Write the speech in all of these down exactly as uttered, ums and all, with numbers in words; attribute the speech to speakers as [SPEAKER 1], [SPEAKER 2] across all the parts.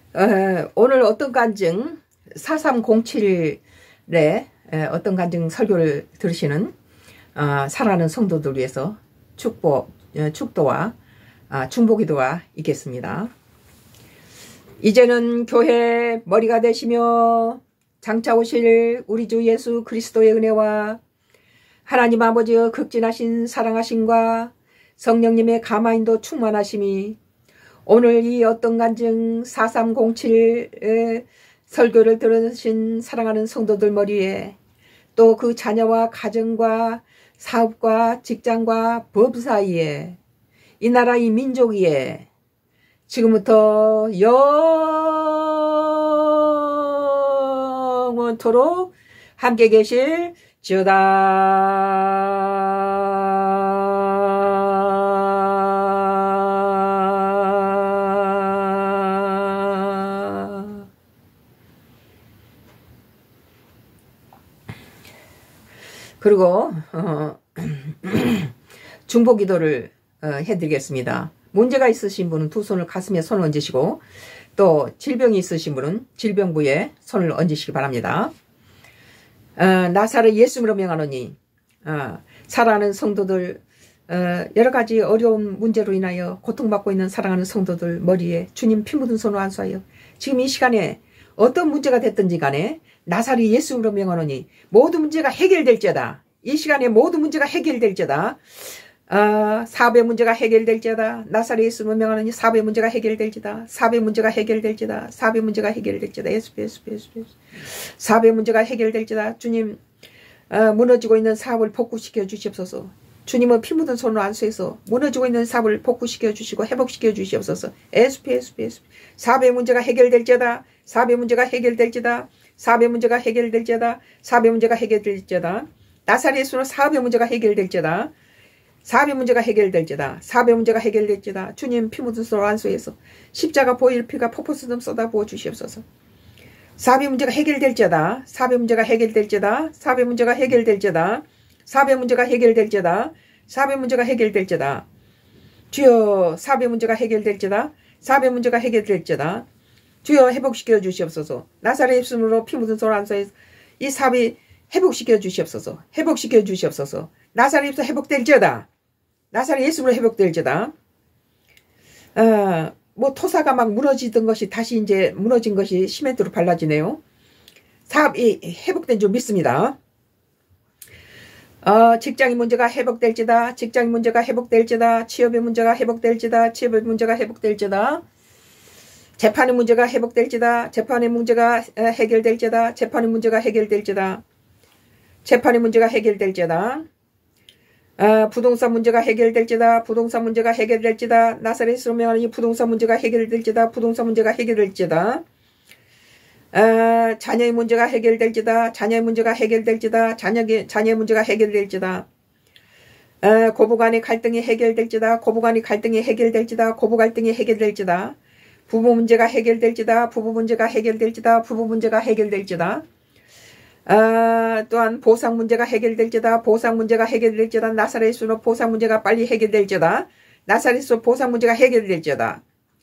[SPEAKER 1] 어, 오늘 어떤 간증 사삼공칠에 어떤 간증 설교를 들으시는 어, 사랑하는 성도들 위해서 축복, 어, 축도와 어, 중보기도가 있겠습니다. 이제는 교회 머리가 되시며 장차 오실 우리 주 예수 그리스도의 은혜와 하나님 아버지의 극진하신 사랑하심과 성령님의 감화인도 충만하심이 오늘 이 어떤 간증 사삼공칠 설교를 들으신 사랑하는 성도들 머리에 또 그 자녀와 가정과 사업과 직장과 법 사이에 이 나라 이 민족 위에 지금부터 영원토록 함께 계실 지어다. 그리고 어, 중보기도를 어, 해드리겠습니다. 문제가 있으신 분은 두 손을 가슴에 손을 얹으시고 또 질병이 있으신 분은 질병부에 손을 얹으시기 바랍니다. 어, 나사렛 예수님으로 명하노니 어, 사랑하는 성도들 어, 여러 가지 어려운 문제로 인하여 고통받고 있는 사랑하는 성도들 머리에 주님 피 묻은 손을 안수하여 지금 이 시간에 어떤 문제가 됐든지 간에 나사렛 예수님으로 명하노니 모든 문제가 해결될지어다. 이 시간에 모든 문제가 해결될지어다. 어, 사업의 문제가 해결될지어다. 나사렛 예수님으로 명하노니 사업의 문제가 해결될지다. 사업의 문제가 해결될지다. 사업의 문제가 해결될지다. 예수 예수 예수 예수. 사업의 문제가 해결될지다. 주님 어, 무너지고 있는 사업을 복구시켜 주시옵소서. 주님은 피 묻은 손으로 안수해서 무너지고 있는 사업을 복구시켜 주시고 회복시켜 주시옵소서. 에스피 에스피 에스피. 사업의 문제가 해결될지어다. 사업의 문제가 해결될지다. 사업의 문제가 해결될지어다. 사업의 문제가 해결될지어다. 나사렛 예수로 사업의 문제가 해결될지어다. 사업의 문제가 해결될지다. 사업의 문제가 해결될지다. 주님 피 묻은 손으로 안수해서 십자가 보일 피가 폭포수좀 쏟아부어 주시옵소서. 사업의 문제가 해결될지어다. 사업의 문제가 해결될지어다. 사업의 문제가 해결될지어다. 사업의 문제가 해결될지어다. 사업의 문제가 해결될지어다. 주여 사업의 문제가 해결될지어다. 사업의 문제가 해결될지어다. 주여 회복시켜 주시옵소서. 나사렛 예수님으로 피 묻은 손을 안수해서 이 사업이 회복시켜 주시옵소서. 회복시켜 주시옵소서. 나사렛 예수 회복될지어다. 나사렛 예수님으로 회복될지어다. 어, 뭐 토사가 막 무너지던 것이 다시 이제 무너진 것이 시멘트로 발라지네요. 사업이 회복된 줄 믿습니다. 어, 직장의 문제가 회복될지다. 직장의 문제가 회복될지다. 취업의 문제가 회복될지다. 취업의 문제가 회복될지다. 재판의 문제가 회복될지다. 재판의 문제가 해결될지다. 재판의 문제가 해결될지다. 재판의 문제가 해결될지다. 어, 부동산 문제가 해결될지다. 부동산 문제가 해결될지다. 나사렛으로 명하니 부동산 문제가 해결될지다. 부동산 문제가 해결될지다. 어, 자녀의 문제가 해결될지다. 자녀의 문제가 해결될지다. 자녀의, 자녀의 문제가 해결될지다. 어, 고부간의 갈등이 해결될지다. 고부간의 갈등이 해결될지다. 고부 갈등이 해결될지다. 부부 문제가 해결될지다. 부부 문제가 해결될지다. 부부 문제가 해결될지다. 어, 또한 보상 문제가 해결될지다. 보상 문제가 해결될지다. 나사렛 예수로 보상 문제가 빨리 해결될지다. 나사렛 예수로 보상 문제가 해결될지다.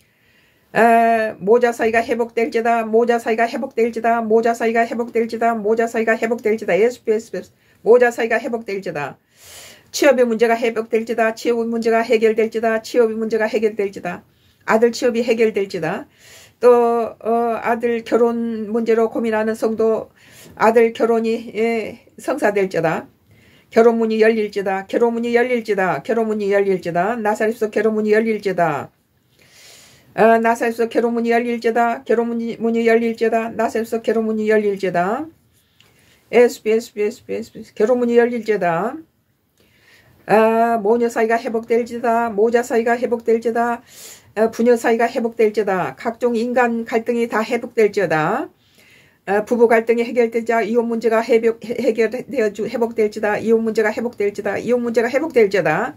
[SPEAKER 1] 어, 모자 사이가 회복될지다. 모자 사이가 회복될지다. 모자 사이가 회복될지다. 모자 사이가 회복될지다. 예수 예수 예수. 모자 사이가 회복될지다. 취업의 문제가 회복될지다. 취업의 문제가 해결될지다. 취업의 문제가 해결될지다. 아들 취업이 해결될지다. 또 어, 아들 결혼 문제로 고민하는 성도 아들 결혼이 예, 성사될지다. 결혼문이 열릴지다. 결혼문이 열릴지다. 결혼문이 열릴지다. 나사렛에서 결혼문이 열릴지다. 어, 나사렛에서 결혼문이 열릴지다. 결혼문이 문이 열릴지다. 나사렛에서 결혼문이 열릴지다. 에스피 에스피 에스피 에스피 결혼문이 열릴지다. 아, 모녀 사이가 회복될지다. 모자 사이가 회복될지다. 어, 부녀 사이가 회복될지다. 각종 인간 갈등이 다 회복될지어다. 어, 부부 갈등이 해결될지다. 이혼 문제가 해복, 해결되어 회복될지다. 이혼 문제가 회복될지다. 이혼 문제가 회복될지다.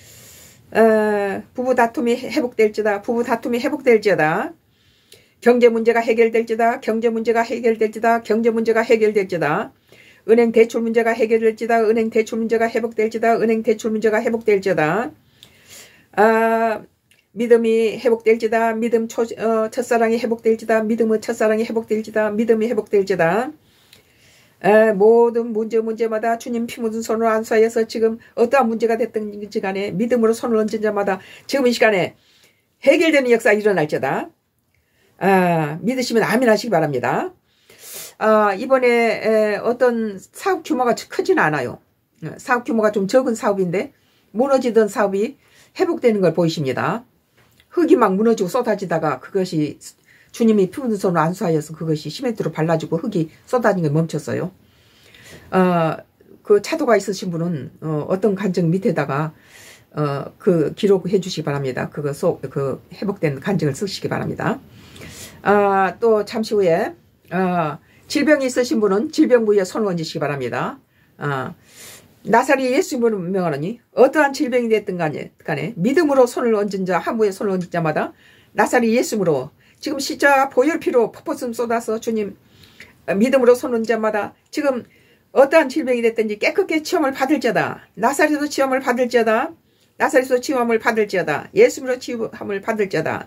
[SPEAKER 1] 어, 부부 다툼이 회복될지다. 부부 다툼이 회복될지다. 경제 문제가 해결될지다. 경제 문제가 해결될지다. 경제 문제가 해결될지다. 은행 대출 문제가 해결될지다. 은행 대출 문제가 회복될지다. 은행 대출 문제가 회복될지다. 아, 믿음이 회복될지다. 믿음 초, 어, 첫사랑이 회복될지다. 믿음의 첫사랑이 회복될지다. 믿음이 회복될지다. 에, 모든 문제 문제마다 주님 피 묻은 손으로 안수하여서 지금 어떠한 문제가 됐든지 간에 믿음으로 손을 얹은 자마다 지금 이 시간에 해결되는 역사 일어날지다. 아, 믿으시면 아멘 하시기 바랍니다. 아, 이번에 에, 어떤 사업 규모가 크지는 않아요. 사업 규모가 좀 적은 사업인데 무너지던 사업이 회복되는 걸 보이십니다. 흙이 막 무너지고 쏟아지다가 그것이 주님이 피 묻은 손으로 안수하여서 그것이 시멘트로 발라지고 흙이 쏟아지는 게 멈췄어요. 어, 그 차도가 있으신 분은 어, 어떤 간증 밑에다가 어, 그 기록해 주시기 바랍니다. 그거 소, 그 회복된 간증을 쓰시기 바랍니다. 아, 또 잠시 후에 어, 질병이 있으신 분은 질병 부위에 손을 얹으시기 바랍니다. 아, 나사리 예수님으로 명하노니 어떠한 질병이 됐든 간에, 간에 믿음으로 손을 얹은 자, 하무에 손을 얹은 자마다 나사리 예수님으로 지금 십자가 보혈피로 퍼포슴 쏟아서 주님 믿음으로 손을 얹은 자마다 지금 어떠한 질병이 됐든지 깨끗게 치험을 받을지어다. 나사리도 치험을 받을지어다. 나사리도 치험을 받을지어다. 예수님으로 치험을 받을지어다.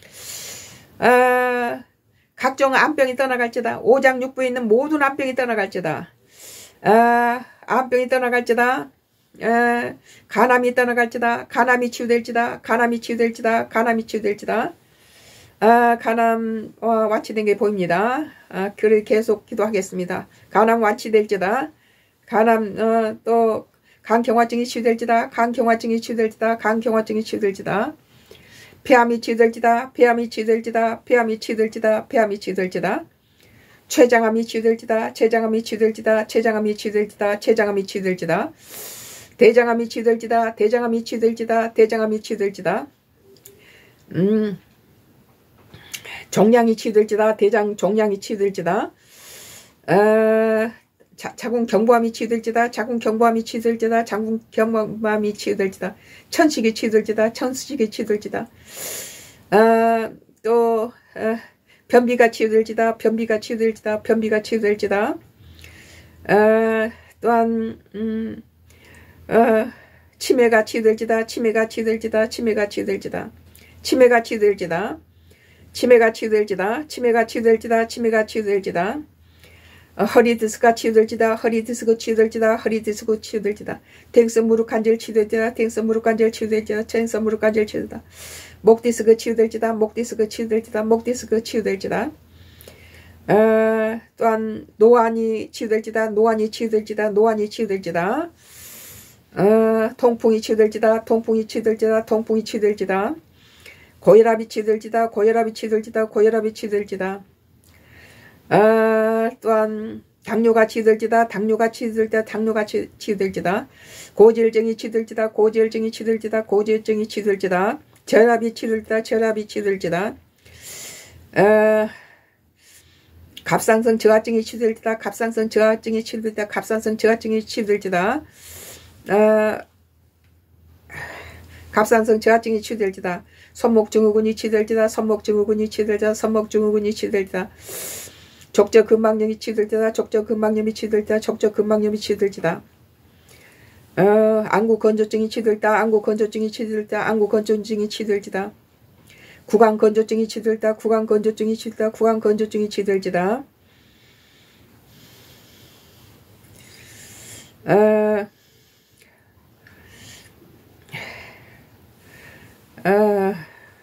[SPEAKER 1] 아, 각종 암병이 떠나갈지다. 오장육부에 있는 모든 암병이 떠나갈지다. 아, 암병이 떠나갈지다. 아, 간암이 떠나갈지다. 간암이 치유될지다. 간암이 치유될지다. 간암이 치유될지다. 아, 간암 어, 완치된 게 보입니다. 아, 그래 계속 기도하겠습니다. 간암 완치될지다. 간암 어, 또 간경화증이 치유될지다. 간경화증이 치유될지다. 간경화증이 치유될지다. 폐암이 치유될지다. 폐암이 치유될지다. 폐암이 치유될지다. 폐암이 치유될지다. 췌장암이 치유될지다. 췌장암이 치유될지다. 췌장암이 치유될지다. 췌장암이 치유될지다. 대장암이 치유될지다. 대장암이 치유될지다. 대장암이 치유될지다. 음, 종양이 치유될지다. 대장 종양이 치유될지다. 어, 자, 자궁 경부암이 치유될지다. 자궁 경부암이 치유될지다. 자궁 경부암이 치유될지다. 천식이 치유될지다. 천식이 치유될지다. 어, 또 어, 변비가 치유될지다. 변비가 치유될지다. 변비가 치유될지다. 어, 또한 음, 어, 치매가 치유될지다. 치매가 치유될지다. 치매가 치유될지다. 치매가 치유될지다. 치매가 치유될지다. 치매가 치유될지다. 치매가 치유될지다. 어, 허리 디스크가 치유될지다. 허리 디스크 치유될지다. 허리 디스크 치유될지다. 댕스 무릎 관절 치유될지다. 댕스 무릎 관절 치유될지다. 댕스 무릎 관절 치유될지다. 목 디스크 치유될지다. 목 디스크 치유될지다. 목 디스크 치유될지다. 어, 또한 노안이 치유될지다. 노안이 치유될지다. 노안이 치유될지다. 어, 통풍이 치유될지다. 통풍이 치유될지다. 통풍이 치유될지다. 고혈압이 치유될지다. 고혈압이 치유될지다. 고혈압이 치유될지다. 어, 또한 당뇨가 치유될지다. 당뇨가 치유될지다. 당뇨가 치유될지다. 고지혈증이 치유될지다. 고지혈증이 치유될지다. 고지혈증이 치유될지다. 저혈압이 치유될지다. 저혈압이 치유될지다. 어, 갑상선 저하증이 치유될지다. 갑상선 저하증이 치유될지다. 갑상선 저하증이 치유될지다. 어, 갑상선 저하증이 치유될지다. 손목증후군이 치유될지다. 손목증후군이 치유될지다. 손목증후군이 치유될지다. 족저근막염이 치유될지다. 족저근막염이 치유될지다. 족저근막염이 치유될지다. 어, 안구건조증이 치유될지다. 안구건조증이 치유될지다. 안구건조증이 치유될지다. 구강건조증이 치유될지다. 구강건조증이 치유될지다. 구강건조증이 치유될지다. 어, 어,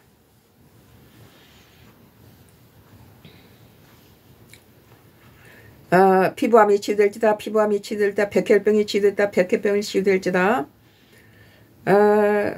[SPEAKER 1] 어, 피부암이 치유될지다. 피부암이 치유될지다. 백혈병이 치유될지다. 백혈병이 치유될지다. 어,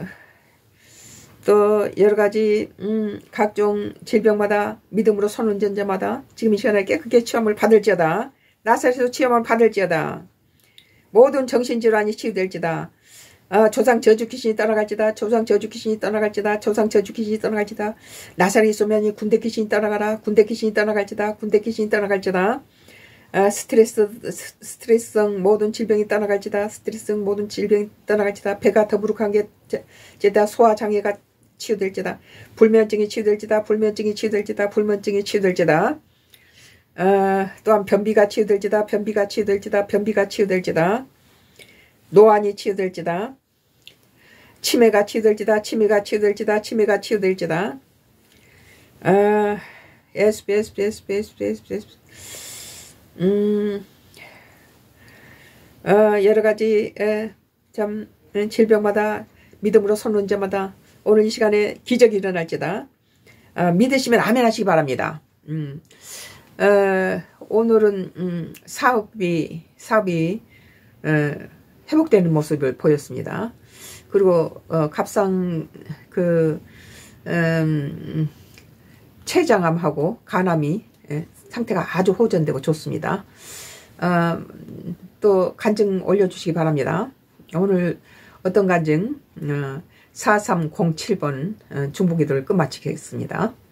[SPEAKER 1] 또 여러가지 음, 각종 질병마다 믿음으로 손을 얹은 자마다 지금 이 시간에 깨끗게 치험을 받을지어다. 나사렛에서 치험을 받을지어다. 모든 정신질환이 치유될지다. 어, 조상 저주 귀신이 떠나갈지다. 조상 저주 귀신이 떠나갈지다. 조상 저주 귀신이 떠나갈지다. 나사렛 소면이 군대 귀신이 떠나가라. 군대 귀신이 떠나갈지다. 군대 귀신이 떠나갈지다. 어, 스트레스, 스트레스성 모든 질병이 떠나갈지다. 스트레스성 모든 질병이 떠나갈지다. 배가 더부룩한 게 제다. 소화장애가 치유될지다. 불면증이 치유될지다. 불면증이 치유될지다. 불면증이 치유될지다. 어, 또한 변비가 치유될지다. 변비가 치유될지다. 변비가 치유될지다. 노안이 치유될지다. 치매가 치유될지다. 치매가 치유될지다. 치매가 치유될지다. 아, 에스피, 에스피, 에스피, 에스피, 에스피, 에스피. 음, 어, 여러 가지, 에, 참, 질병마다, 믿음으로 손는 자마다, 오늘 이 시간에 기적이 일어날지다. 어, 믿으시면 아멘 하시기 바랍니다. 음, 어, 오늘은, 음, 사업이, 사업이, 어, 회복되는 모습을 보였습니다. 그리고, 어, 갑상, 그, 음, 췌장암하고 간암이 예, 상태가 아주 호전되고 좋습니다. 어, 또 간증 올려주시기 바랍니다. 오늘 어떤 간증 어, 사삼공칠 번 어, 중보기도를 끝마치겠습니다.